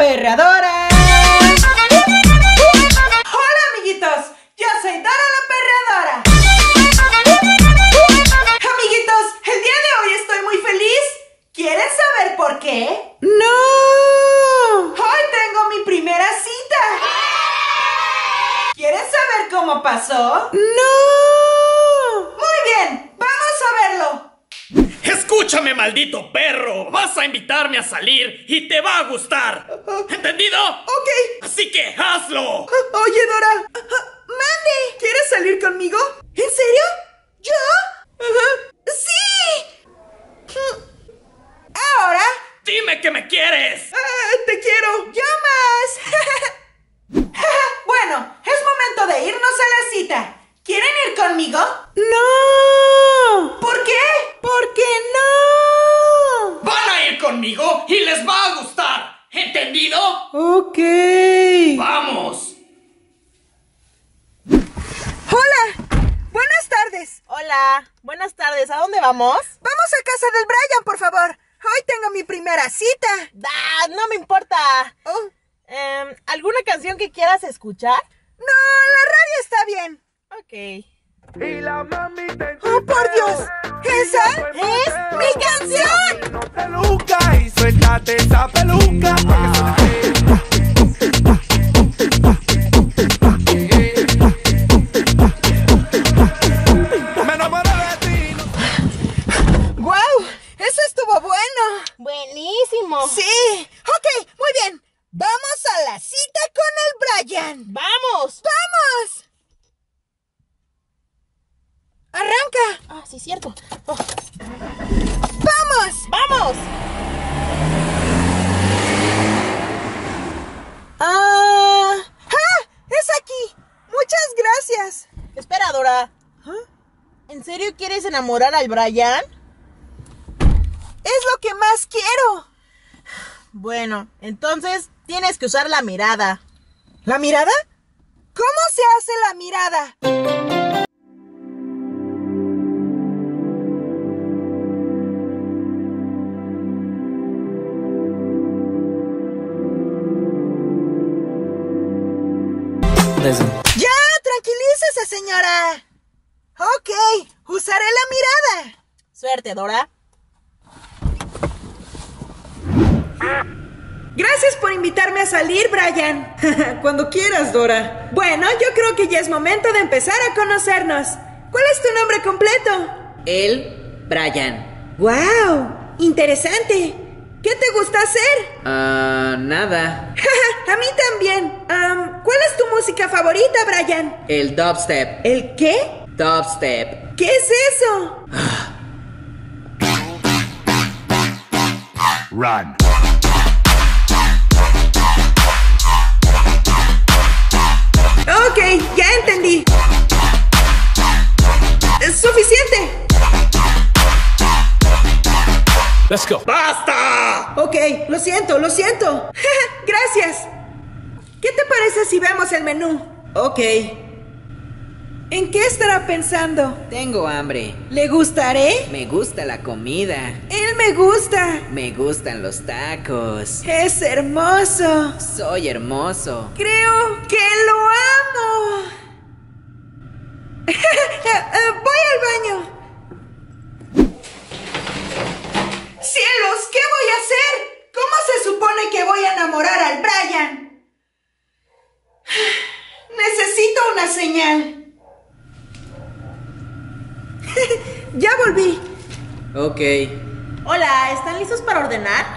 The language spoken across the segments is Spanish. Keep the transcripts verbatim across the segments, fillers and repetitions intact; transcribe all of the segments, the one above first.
Perreadora. Hola amiguitos, yo soy Dora la Perreadora. Amiguitos, el día de hoy estoy muy feliz. ¿Quieren saber por qué? ¡No! Hoy tengo mi primera cita. ¿Quieren saber cómo pasó? ¡No! Muy bien, vamos a verlo. ¡Escúchame, maldito perro! Vas a invitarme a salir y te va a gustar. ¿Entendido? Ok. Así que hazlo. Oye, Dora. Mande. ¿Quieres salir conmigo? ¿En serio? ¿Yo? ¡Sí! Ahora. ¡Dime que me quieres! Ah, ¡te quiero! ¡Yo más! Bueno, es momento de irnos a la cita. ¿Quieren ir conmigo? ¡No! ¿Por qué? ¡Porque no! ¡Van a ir conmigo y les va a gustar! ¿Entendido? Ok. ¡Vamos! ¡Hola! Buenas tardes. Hola, buenas tardes. ¿A dónde vamos? Vamos a casa del Brian, por favor. Hoy tengo mi primera cita. Ah, no me importa. Oh. Eh, ¿Alguna canción que quieras escuchar? No, la radio está bien. Ok. ¡Oh, por Dios! ¡Esa es mi canción! No te luca y suéltate esa peluca. Me enamoré de ti. ¡Guau! ¡Eso estuvo bueno! Buenísimo. ¡Sí! Ok, muy bien. Vamos a la cita con el Brian. ¡Vamos! ¡Vamos! ¡Arranca! Ah, sí, cierto. Oh. ¡Vamos! ¡Vamos! ¡Ah! ¡Ah! ¡Es aquí! ¡Muchas gracias! Espera, Dora. ¿Ah? ¿En serio quieres enamorar al Brian? ¡Es lo que más quiero! Bueno, entonces tienes que usar la mirada. ¿La mirada? ¿Cómo se hace la mirada? ¡Ya! ¡Tranquilícese, señora! Ok, usaré la mirada. Suerte, Dora. Gracias por invitarme a salir, Brian. Cuando quieras, Dora. Bueno, yo creo que ya es momento de empezar a conocernos. ¿Cuál es tu nombre completo? El Brian. ¡Wow! Interesante. ¿Qué te gusta hacer? Ah, nada. A mí también. Um, ¿Cuál es tu música favorita, Brian? El dubstep. ¿El qué? Dubstep. ¿Qué es eso? Run. Ok, ya entendí. Es suficiente. Let's go. ¡Basta! Ok, lo siento, lo siento. Gracias. ¿Qué te parece si vemos el menú? Ok, ¿En qué estará pensando? tengo hambre. ¿Le gustaré? Me gusta la comida. Él me gusta. Me gustan los tacos. Es hermoso. Soy hermoso. Creo que lo amo. Voy al baño. ¡Cielos! ¿Qué voy a hacer? ¿Cómo se supone que voy a enamorar al Brian? Necesito una señal. Ya volví. Ok. Hola, ¿están listos para ordenar?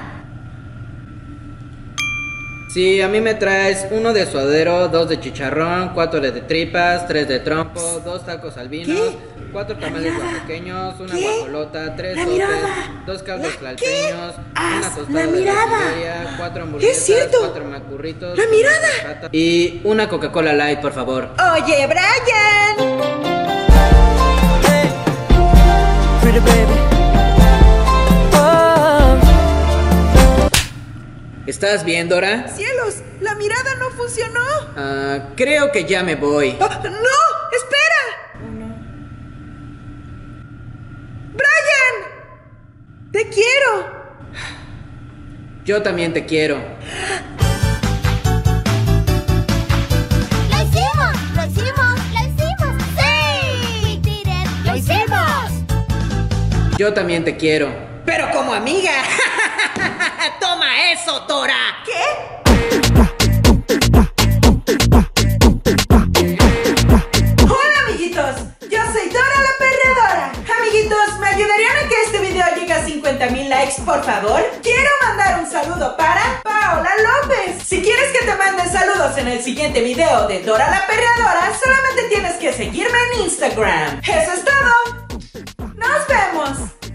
Sí, a mí me traes uno de suadero, dos de chicharrón, cuatro de tripas, tres de trompo, dos tacos albinos, ¿Qué? cuatro tamales oaxaqueños, una ¿Qué? guajolota, tres La sopes, mirada. dos caldos ¿Qué? tlalpeños, Ah, una la tostada de mirada. quesadilla, cuatro hamburguesas, Es cierto. cuatro macurritos, La una mirada. patata y una Coca-Cola Light, por favor. Oye, Brian. Pretty baby. ¿Estás bien, Dora? ¡Cielos! ¡La mirada no funcionó! Ah, creo que ya me voy. ¡Ah, ¡no! ¡Espera! ¡Brian! ¡Te quiero! Yo también te quiero. Yo también te quiero. Pero como amiga. ¡Toma eso, Dora! ¿Qué? Hola, amiguitos. Yo soy Dora la Perdedora. Amiguitos, ¿me ayudarían a que este video llegue a cincuenta mil likes, por favor? Quiero mandar un saludo para Paola López. Si quieres que te mande saludos en el siguiente video de Dora la Perdedora, solamente tienes que seguirme en Instagram. Eso es todo.